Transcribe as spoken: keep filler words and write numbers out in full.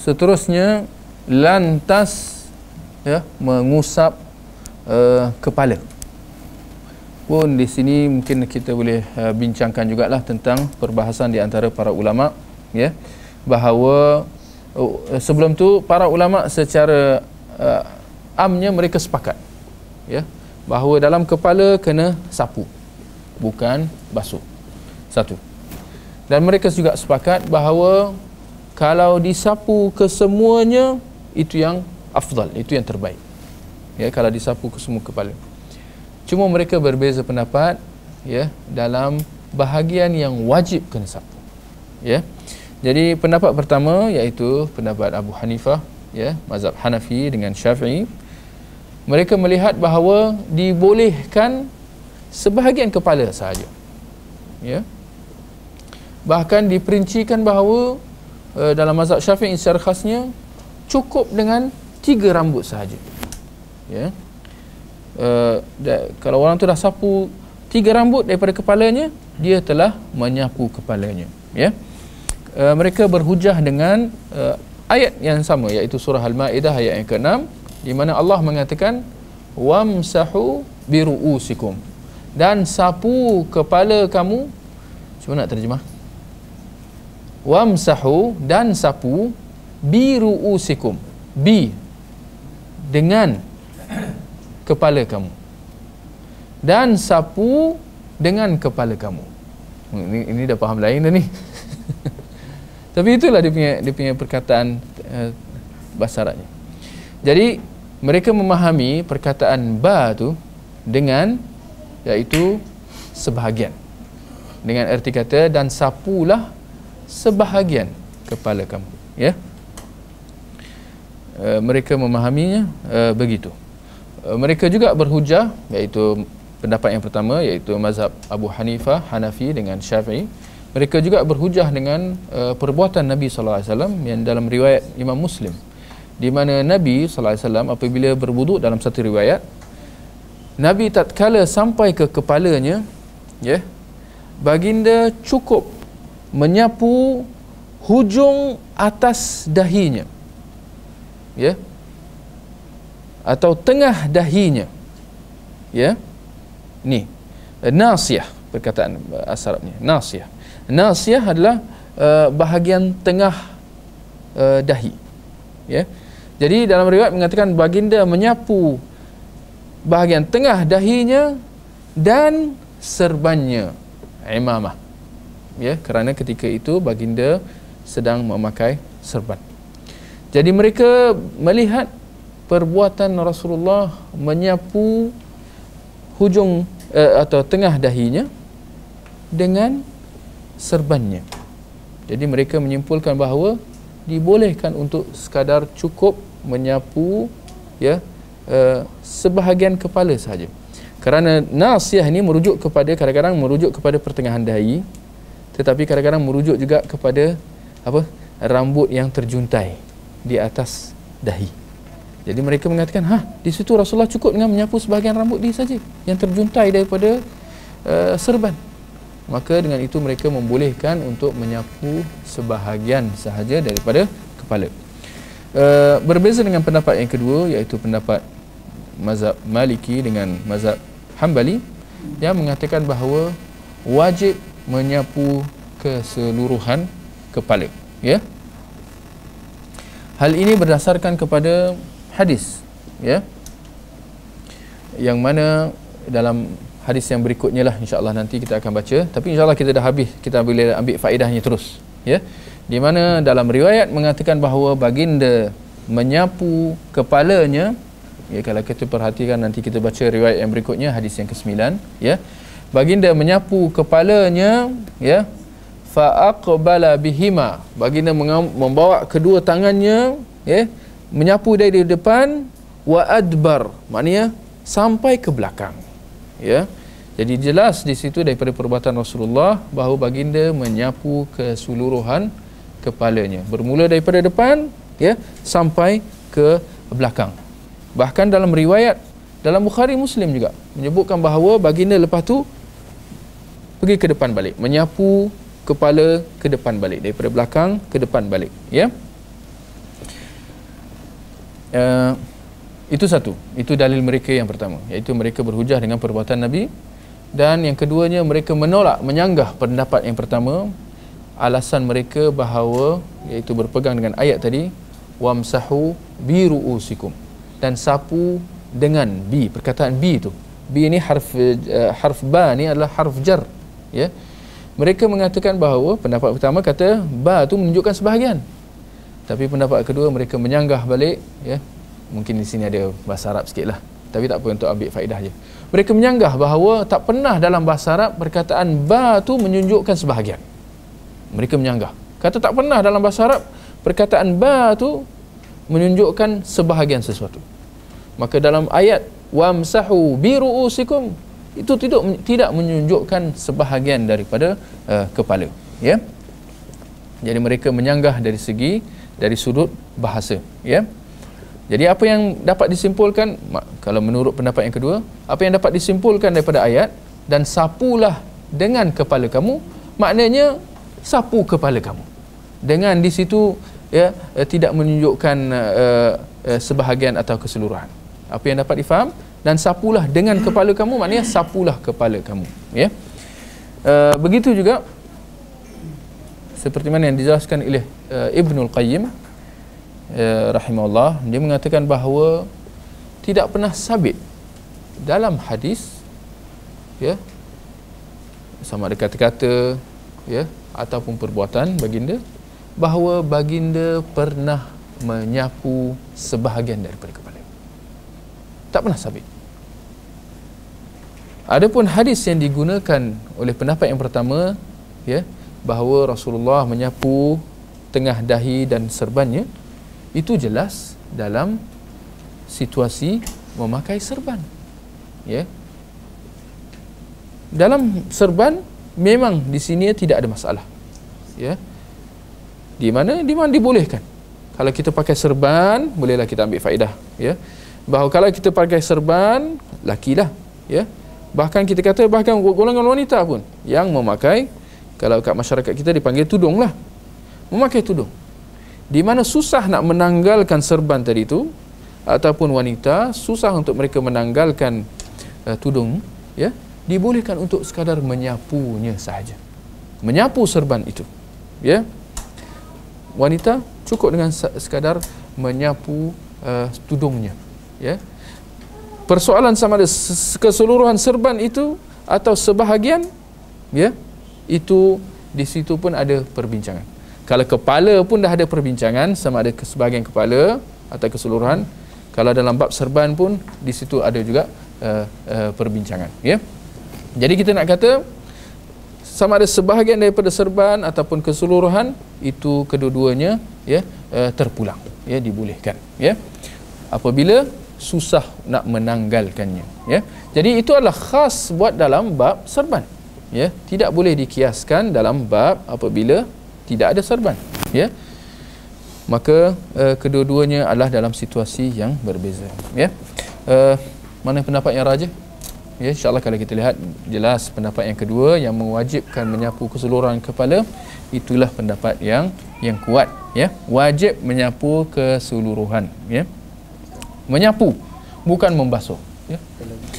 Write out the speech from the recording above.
seterusnya lantas ya mengusap uh, kepala. Pun di sini mungkin kita boleh uh, bincangkan jugalah tentang perbahasan di antara para ulama, ya, bahawa uh, sebelum tu para ulama secara uh, amnya mereka sepakat, ya, bahawa dalam kepala kena sapu, bukan basuh. Satu. Dan mereka juga sepakat bahawa kalau disapu kesemuanya itu yang afdal, itu yang terbaik. Ya, kalau disapu ke semua kepala. Cuma mereka berbeza pendapat, ya, dalam bahagian yang wajib kena sapu. Ya. Jadi pendapat pertama iaitu pendapat Abu Hanifah, ya, mazhab Hanafi dengan Syafi'i. Mereka melihat bahawa dibolehkan sebahagian kepala sahaja. Ya. Bahkan diperincikan bahawa uh, dalam mazhab Syafi'i secara khasnya cukup dengan tiga rambut sahaja. Ya. Uh, da, kalau orang tu dah sapu tiga rambut daripada kepalanya, dia telah menyapu kepalanya. Ya. Uh, mereka berhujah dengan uh, ayat yang sama, iaitu surah Al-Maidah ayat yang keenam, di mana Allah mengatakan wamsahu biru'usikum, dan sapu kepala kamu. Cuba nak terjemah. Wamsahu, dan sapu, biru'usikum, bi dengan kepala kamu, dan sapu dengan kepala kamu. Ini, ini dah faham lain dah ni. Tapi itulah dia punya dia punya perkataan uh, bahasa Arabnya. Jadi mereka memahami perkataan ba tu dengan iaitu sebahagian, dengan erti kata dan sapulah sebahagian kepala kamu, ya. Uh, mereka memahaminya uh, begitu. Uh, mereka juga berhujah, iaitu pendapat yang pertama, iaitu mazhab Abu Hanifah, Hanafi dengan Syafi'i. Mereka juga berhujah dengan uh, perbuatan Nabi sallallahu alaihi wasallam yang dalam riwayat Imam Muslim, di mana Nabi sallallahu alaihi wasallam apabila berwuduk, dalam satu riwayat, Nabi tatkala sampai ke kepalanya, ya, baginda cukup menyapu hujung atas dahinya, ya, atau tengah dahinya, ya. Ni nasiyah, perkataan asal Arabnya nasiyah. Nasiyah adalah uh, bahagian tengah uh, dahi, ya. Jadi dalam riwayat mengatakan baginda menyapu bahagian tengah dahinya dan serbannya, imamah, ya, kerana ketika itu baginda sedang memakai serban. Jadi mereka melihat perbuatan Rasulullah menyapu hujung uh, atau tengah dahinya dengan serbannya. Jadi mereka menyimpulkan bahawa dibolehkan untuk sekadar cukup menyapu, ya, uh, sebahagian kepala sahaja. Kerana nasiyah ini merujuk kepada, kadang-kadang merujuk kepada pertengahan dahi, tetapi kadang-kadang merujuk juga kepada apa? Rambut yang terjuntai di atas dahi. Jadi mereka mengatakan, ha, di situ Rasulullah cukup dengan menyapu sebahagian rambut dia saja yang terjuntai daripada uh, serban. Maka dengan itu mereka membolehkan untuk menyapu sebahagian sahaja daripada kepala. Uh, berbeza dengan pendapat yang kedua, iaitu pendapat mazhab Maliki dengan mazhab Hambali, yang mengatakan bahawa wajib menyapu keseluruhan kepala, ya. Hal ini berdasarkan kepada hadis, ya, yang mana dalam hadis yang berikutnya lah, insya-Allah nanti kita akan baca, tapi insya-Allah kita dah habis, kita boleh ambil faedahnya terus, ya, di mana dalam riwayat mengatakan bahawa baginda menyapu kepalanya, ya, kalau kita perhatikan nanti kita baca riwayat yang berikutnya, hadis yang kesembilan, ya, baginda menyapu kepalanya, ya, fa aqbala bihima, baginda membawa kedua tangannya, ya, menyapu dari depan, wa adbar, maknanya sampai ke belakang, ya. Jadi jelas di situ daripada perbuatan Rasulullah bahawa baginda menyapu keseluruhan kepalanya, bermula daripada depan, ya, sampai ke belakang. Bahkan dalam riwayat dalam Bukhari Muslim juga menyebutkan bahawa baginda lepas tu pergi ke depan balik, menyapu kepala ke depan balik, daripada belakang ke depan balik, ya. uh, itu satu, itu dalil mereka yang pertama, iaitu mereka berhujah dengan perbuatan Nabi. Dan yang keduanya, mereka menolak, menyanggah pendapat yang pertama. Alasan mereka bahawa, iaitu berpegang dengan ayat tadi, wamsahu bi ru'usikum, dan sapu dengan bi. Perkataan bi itu, bi ini harf uh, harf ba ni adalah harf jar, ya. Mereka mengatakan bahawa pendapat pertama kata ba tu menunjukkan sebahagian, tapi pendapat kedua mereka menyanggah balik, ya. Mungkin di sini ada bahasa Arab sikit lah, tapi tak apa, untuk ambil faedah je. Mereka menyanggah bahawa tak pernah dalam bahasa Arab perkataan ba tu menunjukkan sebahagian. Mereka menyanggah, kata tak pernah dalam bahasa Arab perkataan ba tu menunjukkan sebahagian sesuatu. Maka dalam ayat wamsahu bi ru'usikum, itu tidak tidak menunjukkan sebahagian daripada uh, kepala, ya. Jadi mereka menyanggah dari segi, dari sudut bahasa, ya. Jadi apa yang dapat disimpulkan, kalau menurut pendapat yang kedua, apa yang dapat disimpulkan daripada ayat, dan sapulah dengan kepala kamu, maknanya sapu kepala kamu. Dengan di situ, ya, tidak menunjukkan uh, uh, sebahagian atau keseluruhan. Apa yang dapat difaham, dan sapulah dengan kepala kamu, maknanya sapulah kepala kamu, ya. Uh, begitu juga seperti mana yang dijelaskan oleh uh, Ibnul Qayyim Uh, rahimahullah, dia mengatakan bahawa tidak pernah sabit dalam hadis, ya, sama ada kata-kata, ya, ataupun perbuatan baginda, bahawa baginda pernah menyapu sebahagian daripada kepala. Tak pernah sabit. Adapun hadis yang digunakan oleh pendapat yang pertama, ya, bahawa Rasulullah menyapu tengah dahi dan serbannya, itu jelas dalam situasi memakai serban, ya. Dalam serban memang di sini tidak ada masalah, ya. Di mana di mana dibolehkan. Kalau kita pakai serban, bolehlah kita ambil faedah, ya. Bahawa kalau kita pakai serban, lakilah, ya. Bahkan kita kata bahkan golongan wanita pun yang memakai, kalau kat masyarakat kita dipanggil tudung lah, memakai tudung. Di mana susah nak menanggalkan serban tadi itu, ataupun wanita susah untuk mereka menanggalkan uh, tudung, ya, dibolehkan untuk sekadar menyapunya sahaja, menyapu serban itu, ya. Wanita cukup dengan sekadar menyapu uh, tudungnya, ya. Persoalan sama ada keseluruhan serban itu atau sebahagian, ya, itu di situ pun ada perbincangan. Kalau kepala pun dah ada perbincangan, sama ada sebahagian kepala atau keseluruhan. Kalau dalam bab serban pun di situ ada juga uh, uh, perbincangan, ya. Jadi kita nak kata sama ada sebahagian daripada serban ataupun keseluruhan, itu kedua-duanya, ya, uh, terpulang, ya, dibolehkan, ya, apabila susah nak menanggalkannya, ya. Jadi itu adalah khas buat dalam bab serban, ya. Tidak boleh dikiaskan dalam bab apabila tidak ada serban, ya. Maka uh, kedua-duanya adalah dalam situasi yang berbeza, ya. Uh, mana pendapat yang rajih? Ya, insya-Allah kalau kita lihat jelas pendapat yang kedua yang mewajibkan menyapu keseluruhan kepala, itulah pendapat yang yang kuat, ya. Wajib menyapu keseluruhan, ya. Menyapu, bukan membasuh, ya.